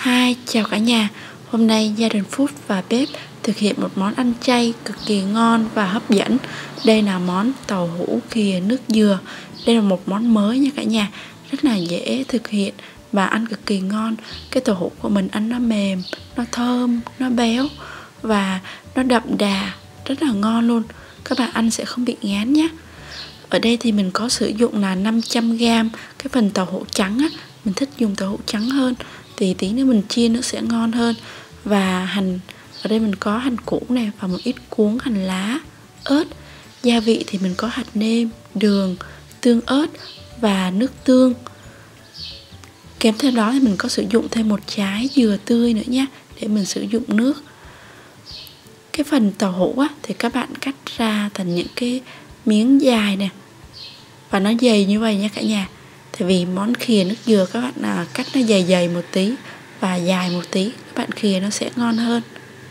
Hi, chào cả nhà. Hôm nay gia đình Phúc và bếp thực hiện một món ăn chay cực kỳ ngon và hấp dẫn. Đây là món tàu hũ khìa nước dừa. Đây là một món mới nha cả nhà, rất là dễ thực hiện và ăn cực kỳ ngon. Cái tàu hũ của mình ăn nó mềm, nó thơm, nó béo và nó đậm đà, rất là ngon luôn. Các bạn ăn sẽ không bị ngán nhé. Ở đây thì mình có sử dụng là 500g cái phần tàu hũ trắng á. Mình thích dùng tàu hũ trắng hơn, thì tí nữa mình chiên nó sẽ ngon hơn. Và hành, ở đây mình có hành củ này và một ít cuống hành lá, ớt. Gia vị thì mình có hạt nêm, đường, tương ớt và nước tương. Kèm theo đó thì mình có sử dụng thêm một trái dừa tươi nữa nha, để mình sử dụng nước. Cái phần tàu hũ á, thì các bạn cắt ra thành những cái miếng dài nè, và nó dày như vậy nha cả nhà. Tại vì món khìa nước dừa các bạn cắt nó dày dày một tí và dài một tí, các bạn khìa nó sẽ ngon hơn.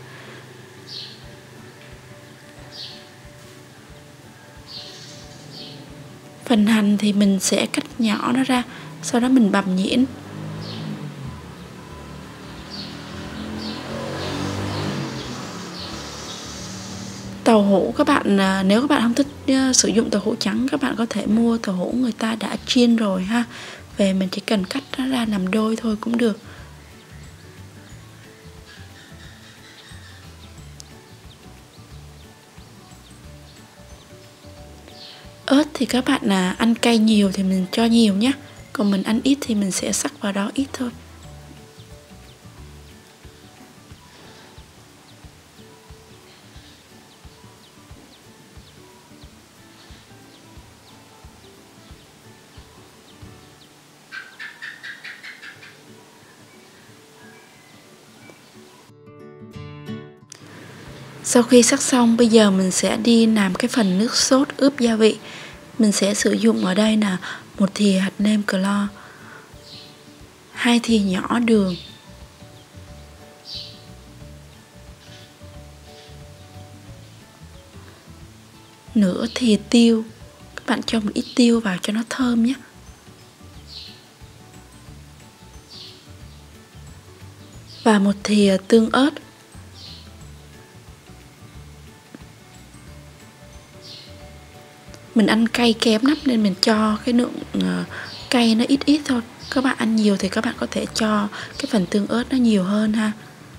Phần hành thì mình sẽ cắt nhỏ nó ra, sau đó mình bằm nhuyễn. Tàu hũ các bạn, nếu các bạn không thích sử dụng tàu hũ trắng, các bạn có thể mua tàu hũ người ta đã chiên rồi ha. Về mình chỉ cần cắt nó ra làm đôi thôi cũng được. Ớt thì các bạn ăn cay nhiều thì mình cho nhiều nhé, còn mình ăn ít thì mình sẽ sắc vào đó ít thôi. Sau khi sắc xong, bây giờ mình sẽ đi làm cái phần nước sốt ướp gia vị. Mình sẽ sử dụng ở đây là 1 thìa hạt nêm clo, 2 thìa nhỏ đường, 1/2 thìa tiêu. Các bạn cho một ít tiêu vào cho nó thơm nhé. Và 1 thìa tương ớt. Mình ăn cay kém lắm nên mình cho cái lượng cay nó ít ít thôi. Các bạn ăn nhiều thì các bạn có thể cho cái phần tương ớt nó nhiều hơn ha.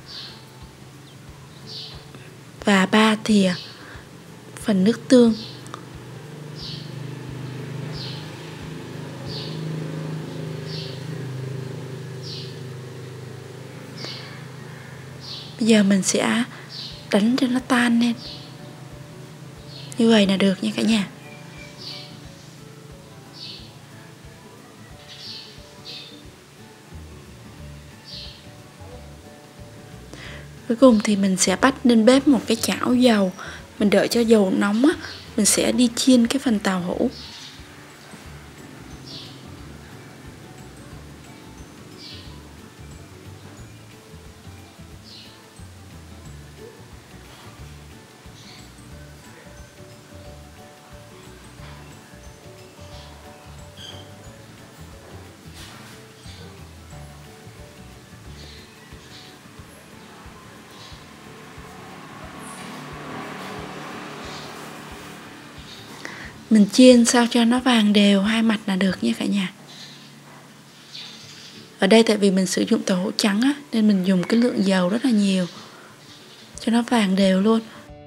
Và 3 thìa phần nước tương. Bây giờ mình sẽ đánh cho nó tan lên. Như vậy là được nha cả nhà. Cuối cùng thì mình sẽ bắt lên bếp một cái chảo dầu. Mình đợi cho dầu nóng á, mình sẽ đi chiên cái phần tàu hũ. Mình chiên sao cho nó vàng đều hai mặt là được nha cả nhà. Ở đây tại vì mình sử dụng tàu hũ trắng á, nên mình dùng cái lượng dầu rất là nhiều cho nó vàng đều luôn.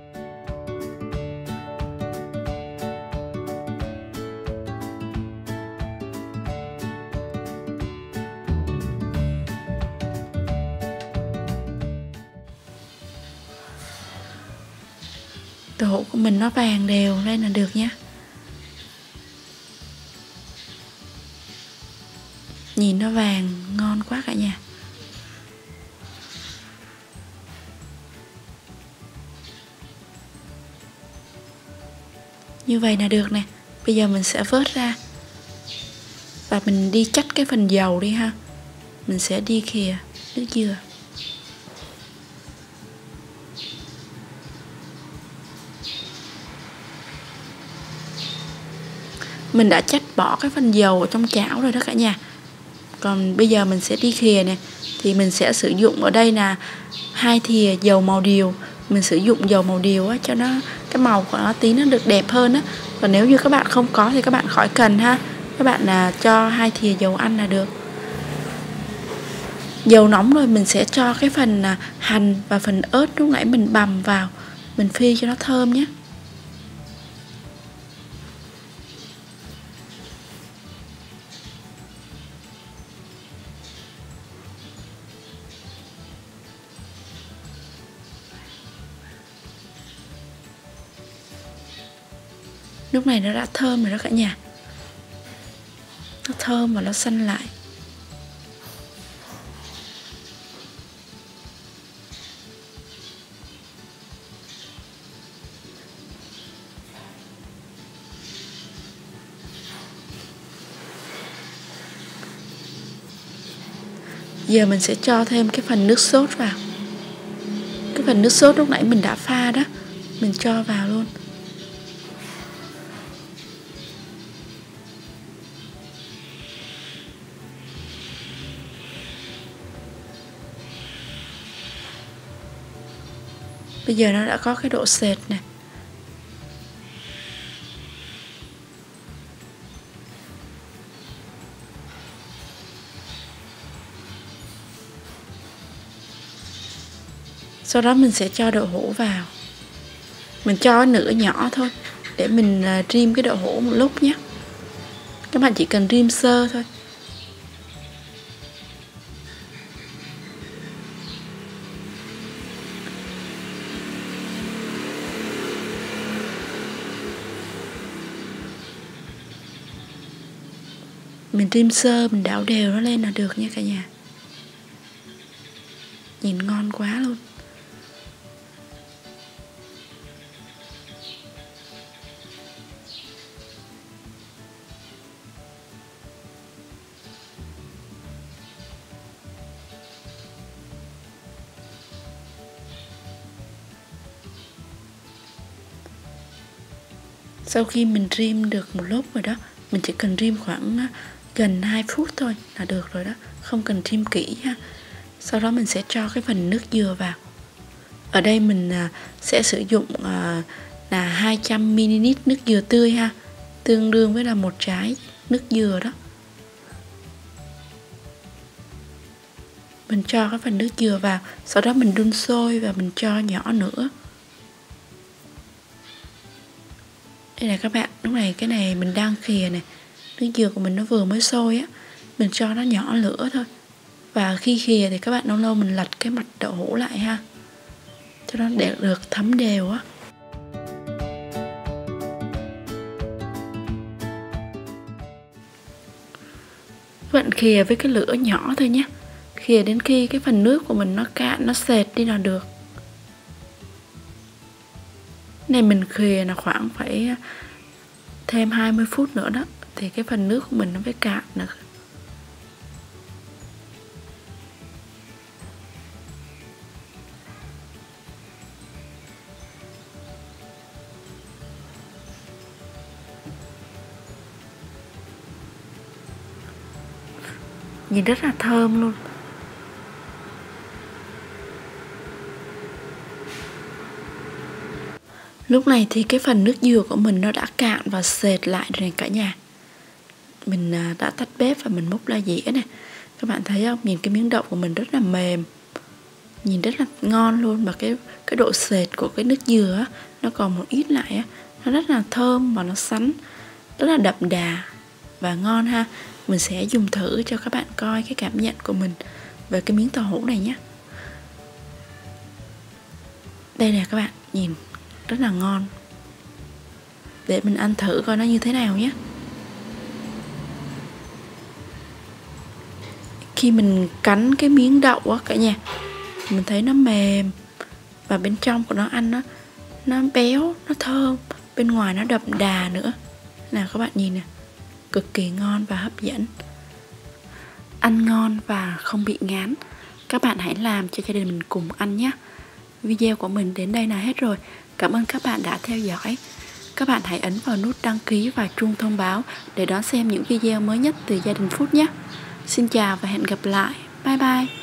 Tàu hũ của mình nó vàng đều lên là được nhé. Nhìn nó vàng ngon quá cả nhà. Như vậy là được nè. Bây giờ mình sẽ vớt ra và mình đi chắt cái phần dầu đi ha. Mình sẽ đi khìa nước dừa. Mình đã chắt bỏ cái phần dầu ở trong chảo rồi đó cả nhà. Còn bây giờ mình sẽ đi khìa nè, thì mình sẽ sử dụng ở đây là 2 thìa dầu màu điều. Mình sử dụng dầu màu điều á, cho nó cái màu của nó tí nó được đẹp hơn á. Còn nếu như các bạn không có thì các bạn khỏi cần ha. Các bạn cho 2 thìa dầu ăn là được. Dầu nóng rồi mình sẽ cho cái phần hành và phần ớt lúc nãy mình bằm vào, mình phi cho nó thơm nhé. Lúc này nó đã thơm rồi đó cả nhà. Nó thơm và nó xanh lại. Giờ mình sẽ cho thêm cái phần nước sốt vào. Cái phần nước sốt lúc nãy mình đã pha đó, mình cho vào luôn. Bây giờ nó đã có cái độ sệt nè. Sau đó mình sẽ cho đậu hũ vào. Mình cho nửa nhỏ thôi để mình rim cái đậu hũ một lúc nhé. Các bạn chỉ cần rim sơ thôi. Mình rim sơ, mình đảo đều nó lên là được nha cả nhà. Nhìn ngon quá luôn. Sau khi mình rim được một lúc rồi đó, mình chỉ cần rim khoảng gần 2 phút thôi là được rồi đó, không cần rim kỹ ha. Sau đó mình sẽ cho cái phần nước dừa vào. Ở đây mình sẽ sử dụng là 200ml nước dừa tươi ha, tương đương với là 1 trái nước dừa đó. Mình cho cái phần nước dừa vào, sau đó mình đun sôi và mình cho nhỏ nữa. Đây là các bạn, lúc này cái này mình đang khìa này, nước dừa của mình nó vừa mới sôi á, mình cho nó nhỏ lửa thôi. Và khi khìa thì các bạn lâu lâu mình lật cái mặt đậu hũ lại ha, cho nó để được thấm đều á. Các bạn khìa với cái lửa nhỏ thôi nhé, khìa đến khi cái phần nước của mình nó cạn, nó sệt đi là được. Này mình khìa là khoảng phải thêm 20 phút nữa đó, thì cái phần nước của mình nó phải cạn nữa. Nhìn rất là thơm luôn. Lúc này thì cái phần nước dừa của mình nó đã cạn và sệt lại rồi cả nhà. Mình đã tắt bếp và mình múc ra dĩa này. Các bạn thấy không? Nhìn cái miếng đậu của mình rất là mềm, nhìn rất là ngon luôn. Và cái độ sệt của cái nước dừa á, nó còn một ít lại á, nó rất là thơm và nó sánh, rất là đậm đà và ngon ha. Mình sẽ dùng thử cho các bạn coi cái cảm nhận của mình về cái miếng tàu hũ này nhé. Đây nè các bạn, nhìn rất là ngon. Để mình ăn thử coi nó như thế nào nhé. Khi mình cắn cái miếng đậu á cả nhà, mình thấy nó mềm và bên trong của nó ăn nó béo, nó thơm, bên ngoài nó đậm đà nữa. Nào các bạn nhìn nè, cực kỳ ngon và hấp dẫn. Ăn ngon và không bị ngán. Các bạn hãy làm cho gia đình mình cùng ăn nhé. Video của mình đến đây là hết rồi. Cảm ơn các bạn đã theo dõi. Các bạn hãy ấn vào nút đăng ký và chuông thông báo để đón xem những video mới nhất từ gia đình Phúc nhé. Xin chào và hẹn gặp lại. Bye bye.